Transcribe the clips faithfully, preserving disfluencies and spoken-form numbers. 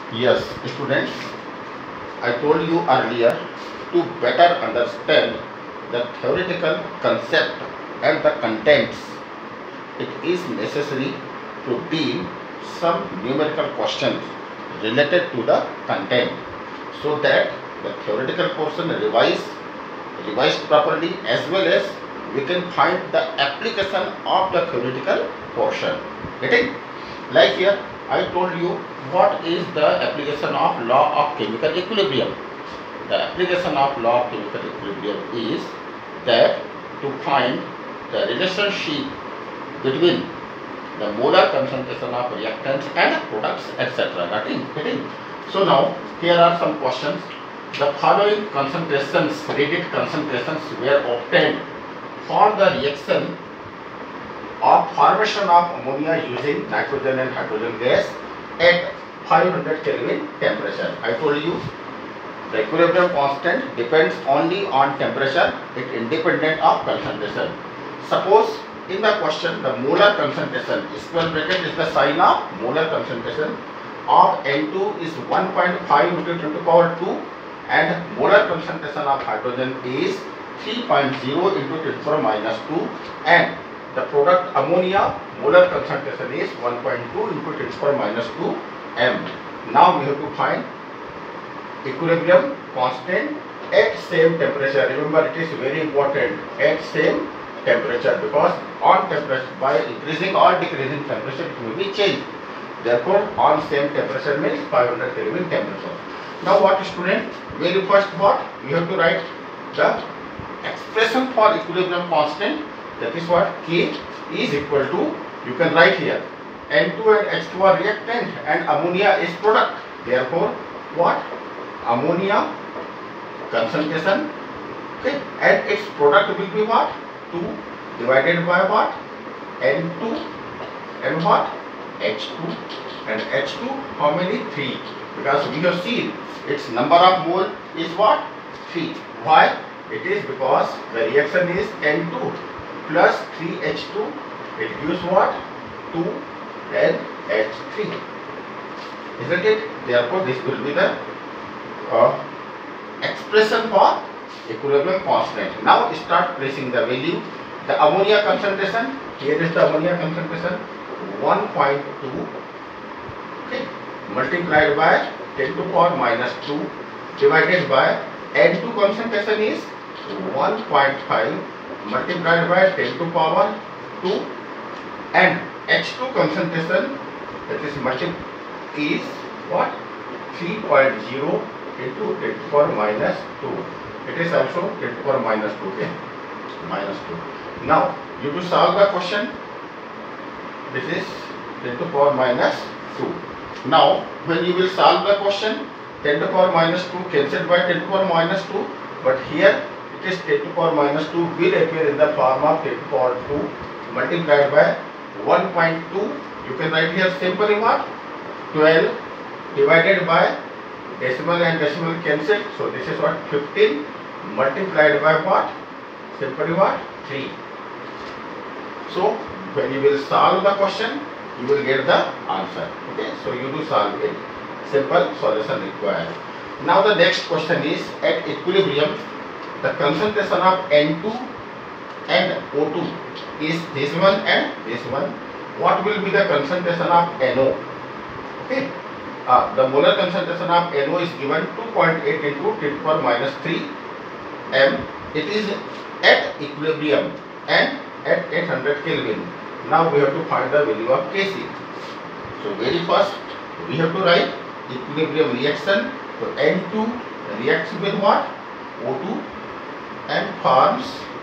Yes, students, I told you earlier, to better understand the theoretical concept and the contents, it is necessary to deal some numerical questions related to the content, so that the theoretical portion revise revised properly, as well as we can find the application of the theoretical portion. Getting? Like here, I told you what is the application of law of chemical equilibrium. The application of law of chemical equilibrium is that to find the relationship between the molar concentration of reactants and products, et cetera. Getting? Getting? So now here are some questions. The following concentrations, reagent concentrations, were obtained for the reaction of formation of ammonia using nitrogen and hydrogen gas at five hundred Kelvin temperature. I told you the equilibrium constant depends only on temperature, it is independent of concentration. Suppose in the question the molar concentration, square bracket is the sign of molar concentration of N two is one point five into ten to the power two, and molar concentration of hydrogen is three point zero into ten to the power minus two, and the product ammonia molar concentration is one point two into ten to the power minus two m. Now we have to find equilibrium constant at same temperature. Remember, it is very important, at same temperature, because on temperature, by increasing or decreasing temperature, it will be changed. Therefore, on same temperature means five hundred Kelvin temperature. Now what, student? Very first what? We have to write the expression for equilibrium constant. That is what? K is equal to, you can write here, N two and H two are reactant and ammonia is product. Therefore, what? Ammonia concentration, okay, and its product will be what? two divided by what? N two and what? H two, and H two how many? three, because we have seen its number of mole is what? three. Why? It is because the reaction is N two plus three H two, it gives what? two N H three, isn't it? Therefore, this will be the uh, expression for equilibrium constant. Now start placing the value. The ammonia concentration, here is the ammonia concentration, one point two, okay, multiplied by ten to the power minus two, divided by N two concentration is one point five, multiplied by ten to the power two, and H two concentration, that is multi is what? three point zero into ten to the power minus two. It is also ten to the power minus two, okay? Minus two. Now, you to solve the question, this is ten to the power minus two. Now, when you will solve the question, ten to the power minus two cancelled by ten to the power minus two, but here it is ten to the power minus two will appear in the form of ten to the power two multiplied by one point two. You can write here simply what? twelve divided by decimal and decimal cancelled. So this is what? fifteen multiplied by what? Simply what? three. So when you will solve the question, you will get the answer. Okay, so you do solve it. Simple solution required. Now the next question is, at equilibrium, the concentration of N two and O two is this one and this one. What will be the concentration of NO? Okay, uh, the molar concentration of NO is given two point eight into ten to the power minus three m. It is at equilibrium and at eight hundred Kelvin. Now we have to find the value of K C. So very first we have to write equilibrium reaction. So N two reacts with what? O two and forms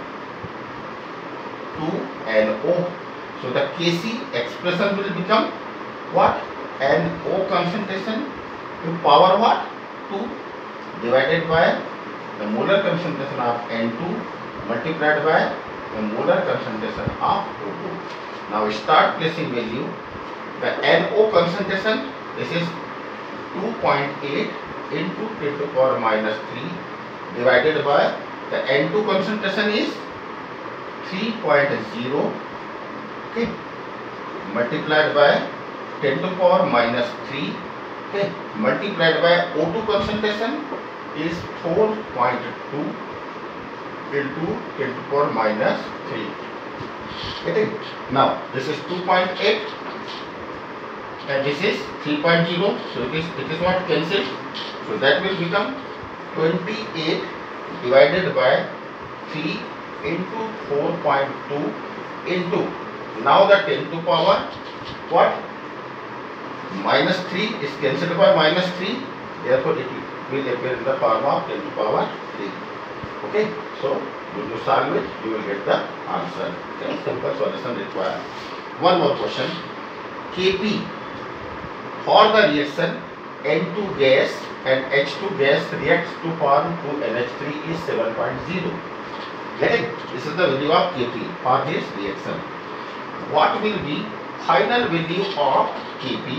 two N O. So the K C expression will become what? N O concentration to power what? two divided by the molar concentration of N two multiplied by the molar concentration of O two. Now start placing value. The N O concentration, this is two point eight into ten to the power minus three divided by the N two concentration is three point zero, okay, multiplied by ten to the power minus three Okay, multiplied by O two concentration is four point two into ten to the power minus three. Getting? Now this is two point eight and this is three point zero. So it is it is what cancelled. So that will become twenty-eight divided by three into four point two into, now the ten to the power what? Minus three is cancelled by minus three, therefore it will appear in the form of ten to the power three. Okay, so when you solve it, you will get the answer. Okay, simple solution required. One more question. K P for the reaction N two gas and H two gas reacts to form two N H three is seven point zero. Get it? This is the value of K P for this reaction. What will be final value of K P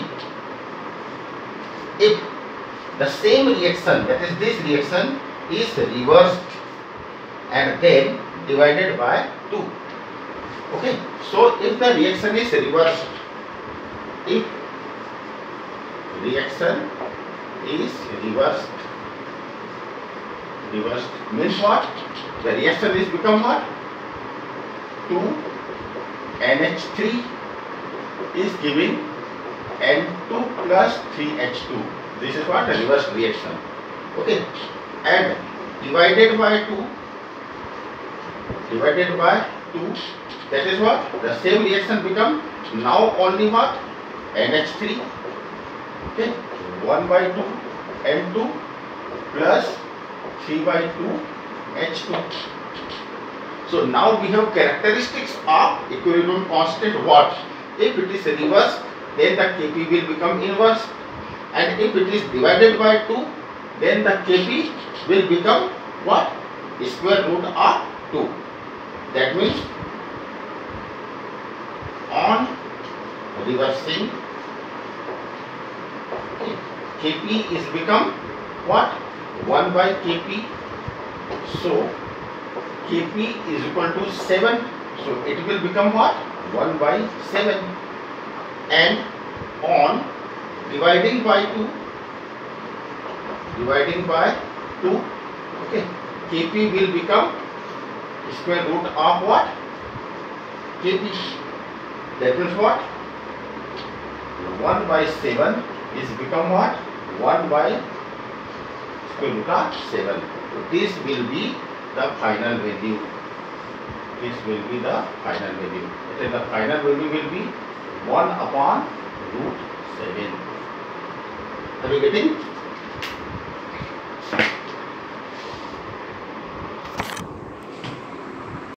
if the same reaction, that is this reaction, is reversed and then divided by two. Okay, so if the reaction is reversed, if reaction is reversed, reversed means what? The reaction is become what? two N H three is giving N two plus three H two. This is what? A reverse reaction. Okay, and divided by two, divided by two, that is what? The same reaction become now only what? N H three. Okay, one by two N two plus three by two H two. So now we have characteristics of equilibrium constant. What? If it is reversed, then the K P will become inverse, and if it is divided by two, then the K P will become what? Square root of two. That means on reversing, K P is become what? one by K P. So K P is equal to seven. So it will become what? one by seven. And on dividing by two, dividing by two, okay, K P will become square root of what? K P. That means what? one by seven is become what? one by square root of seven. So this will be the final value. This will be the final value. Then the final value will be one upon root seven. Are you getting?